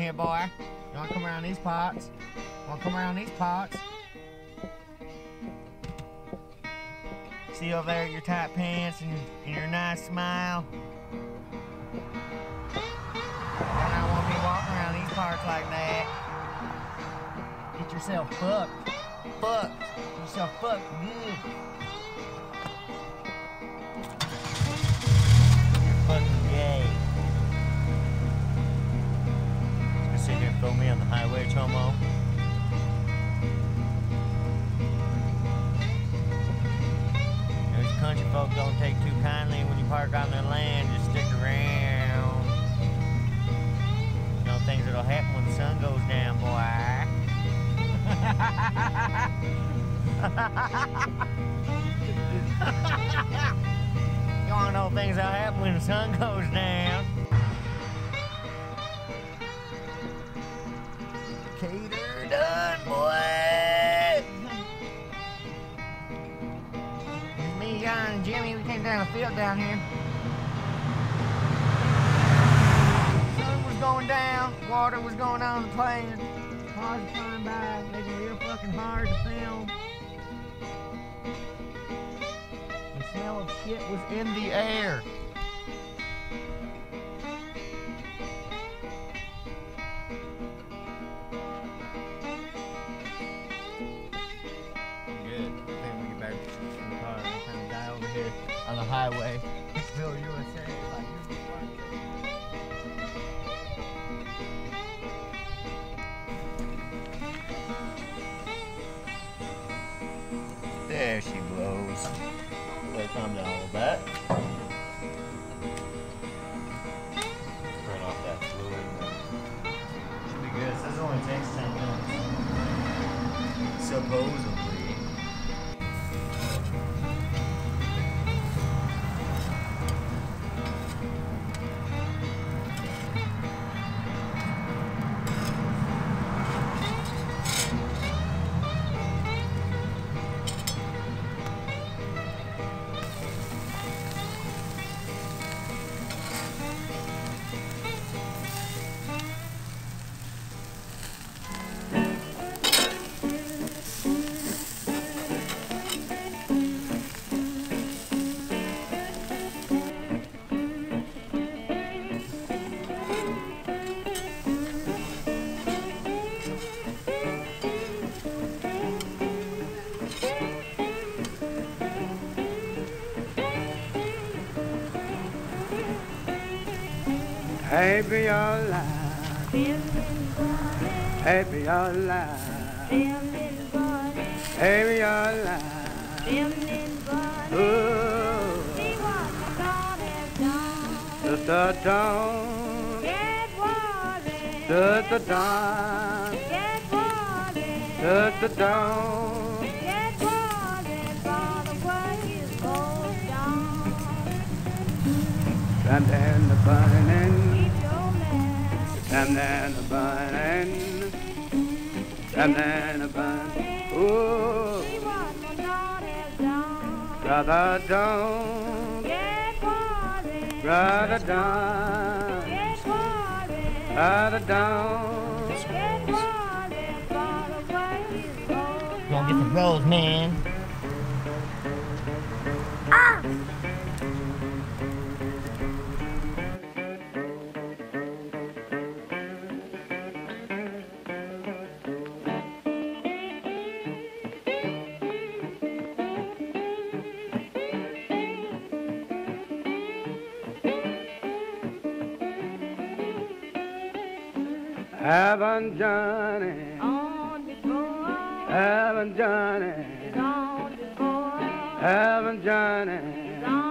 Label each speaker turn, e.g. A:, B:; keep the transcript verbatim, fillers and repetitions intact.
A: here, boy. You wanna come around these pots? Wanna come around these pots? See over there your tight pants and your, and your nice smile? I don't want to be walking around these parts like that. Get yourself fucked. Fucked. Get yourself fucked good. You're fucking gay. Just gonna sit here and throw me on the highway, Chomo. Country folk don't take too kindly when you park on their land. Just stick around. You know things that'll happen when the sun goes down, boy. You wanna know things that'll happen when the sun goes down? Cater done, boy. John and Jimmy, we came down the field down here. Sun was going down, water was going on the plain. Cars were flying by, making it real fucking hard to film. The smell of shit was in the air. On the highway, Hicksville, U S A. There she blows. Let her calm down a little bit. Spread off that fluid. Should be good. This only takes ten minutes. Supposedly.
B: Happy your life, happy your life, happy your life. Oh, just a dawn, just a dawn, just a dawn. And then the burning, and then the burning, and then the burning. Oh, brother, don't, brother, don't, brother, don't.
A: Gonna get the rolls, man.
C: Ah!
B: Haven't Johnny, haven't Johnny, haven't Johnny.